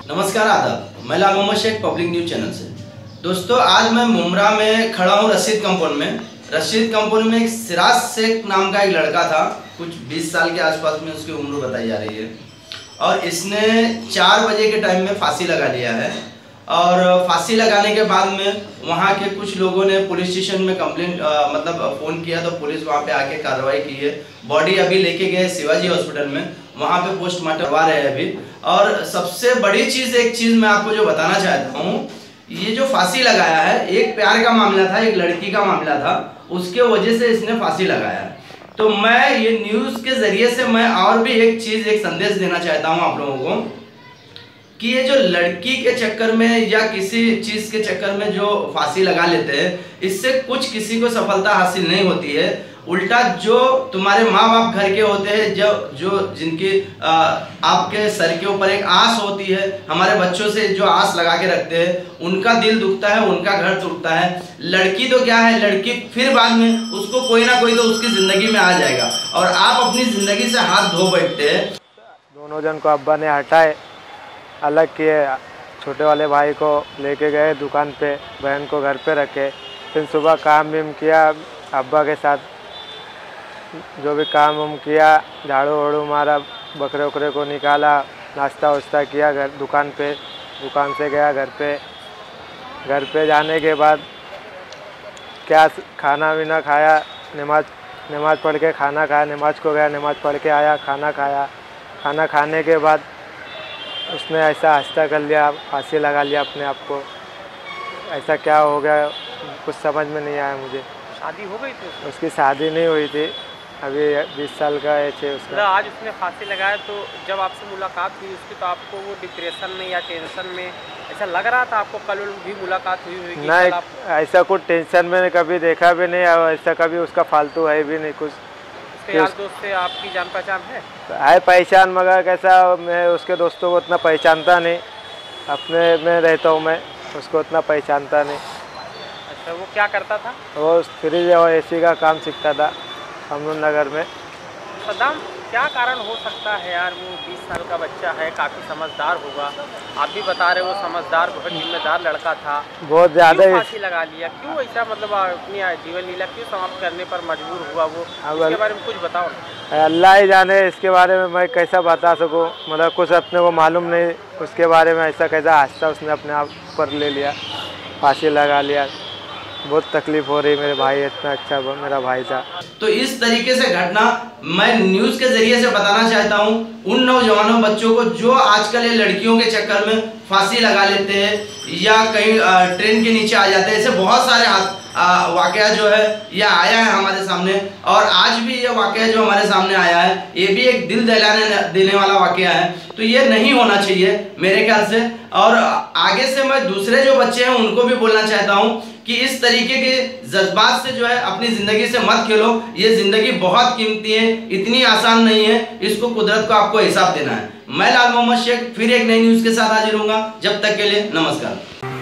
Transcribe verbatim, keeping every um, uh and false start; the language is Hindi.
नमस्कार, आदाब। मैं Lal Mohammad Shaikh, public news channel से। दोस्तों, आज मैं मुमरा में खड़ा हूँ रशीद कंपाउंड में। रशीद कंपाउंड में एक सिराज शेख नाम का एक लड़का था, कुछ बीस साल के आसपास में उसकी उम्र बताई जा रही है, और इसने चार बजे के टाइम में फांसी लगा लिया है। और फांसी लगाने के बाद में वहाँ के कुछ लोगों ने पुलिस स्टेशन में कंप्लेंट मतलब फ़ोन किया, तो पुलिस वहाँ पे आके कार्रवाई की है। बॉडी अभी लेके गए शिवाजी हॉस्पिटल में, वहाँ पे पोस्टमार्टम करवा रहे हैं अभी। और सबसे बड़ी चीज़, एक चीज़ मैं आपको जो बताना चाहता हूँ, ये जो फांसी लगाया है, एक प्यार का मामला था, एक लड़की का मामला था, उसके वजह से इसने फांसी लगाया है। तो मैं ये न्यूज़ के ज़रिए से मैं और भी एक चीज़, एक संदेश देना चाहता हूँ आप लोगों को, कि ये जो लड़की के चक्कर में या किसी चीज़ के चक्कर में जो फांसी लगा लेते हैं, इससे कुछ किसी को सफलता हासिल नहीं होती है। उल्टा जो तुम्हारे माँ बाप घर के होते हैं, जो जो जिनकी आ, आपके सर के ऊपर एक आस होती है, हमारे बच्चों से जो आस लगा के रखते हैं, उनका दिल दुखता है, उनका घर टूटता है। लड़की तो क्या है, लड़की फिर बाद में उसको कोई ना कोई तो उसकी ज़िंदगी में आ जाएगा, और आप अपनी ज़िंदगी से हाथ धो बैठते हैं। दोनों जन को अब्बा ने हटाए, अलग किए। छोटे वाले भाई को लेके गए दुकान पे, बहन को घर पे रखे। फिर सुबह काम भी किया अब्बा के साथ, जो भी काम हम किया, झाड़ू वाड़ू मारा, बकरे उकरे को निकाला, नाश्ता वाश्ता किया घर दुकान पे। दुकान से गया घर पे। घर पे जाने के बाद क्या खाना वाना खाया, नमाज नमाज पढ़ के खाना खाया, नमाज को गया, नमाज पढ़ के आया, खाना खाया। खाना खाने के बाद उसने ऐसा हंसता कर लिया, फांसी लगा लिया अपने आप को। ऐसा क्या हो गया कुछ समझ में नहीं आया मुझे। शादी हो गई थी उसकी? उसकी शादी नहीं हुई थी, अभी बीस साल का एज है उसका। आज उसने फांसी लगाया, तो जब आपसे मुलाकात हुई उसकी, तो आपको वो डिप्रेशन में या टेंशन में ऐसा लग रहा था आपको? कल भी मुलाकात हुई हुई? नहीं, ऐसा कुछ टेंशन में कभी देखा भी नहीं, और ऐसा कभी उसका फालतू है भी नहीं कुछ। उसके यार दोस्त से आपकी जान पहचान है? है पहचान, मगर कैसा, मैं उसके दोस्तों को उतना पहचानता नहीं, अपने में रहता हूँ मैं, उसको उतना पहचानता नहीं। अच्छा, वो क्या करता था? वो फ्रिज और एसी का काम सीखता था अमरुद नगर में। सद्दाम, क्या कारण हो सकता है यार? वो बीस साल का बच्चा है, काफ़ी समझदार होगा, आप भी बता रहे हो समझदार, बहुत जिम्मेदार लड़का था, बहुत ज़्यादा। फांसी लगा लिया क्यों? ऐसा मतलब अपनी जीवन लीला क्यों समाप्त करने पर मजबूर हुआ वो? इसके बारे में कुछ बताओ। अल्लाह ही जाने, इसके बारे में मैं कैसा बता सकूं, मतलब कुछ अपने को मालूम नहीं उसके बारे में। ऐसा कैसा हादसा उसने अपने आप पर ले लिया, फांसी लगा लिया। बहुत तकलीफ हो रही मेरे भाई, इतना अच्छा मेरा भाई था। तो इस तरीके से घटना मैं न्यूज़ के जरिए से बताना चाहता हूँ उन नौजवानों बच्चों को जो आजकल ये लड़कियों के चक्कर में फांसी लगा लेते हैं या कहीं ट्रेन के नीचे आ जाते हैं। ऐसे बहुत सारे वाकया जो है यह आया है हमारे सामने, और आज भी ये वाकया जो हमारे सामने आया है, ये भी एक दिल दहलाने देने वाला वाकया है। तो ये नहीं होना चाहिए मेरे ख्याल से। और आगे से मैं दूसरे जो बच्चे हैं उनको भी बोलना चाहता हूँ कि इस तरीके के जज्बात से जो है अपनी ज़िंदगी से मत खेलो। ये ज़िंदगी बहुत कीमती है, इतनी आसान नहीं है, इसको कुदरत को आपको हिसाब देना है। मैं लाल मोहम्मद शेख फिर एक नई न्यूज़ के साथ हाजिर होऊंगा। जब तक के लिए नमस्कार।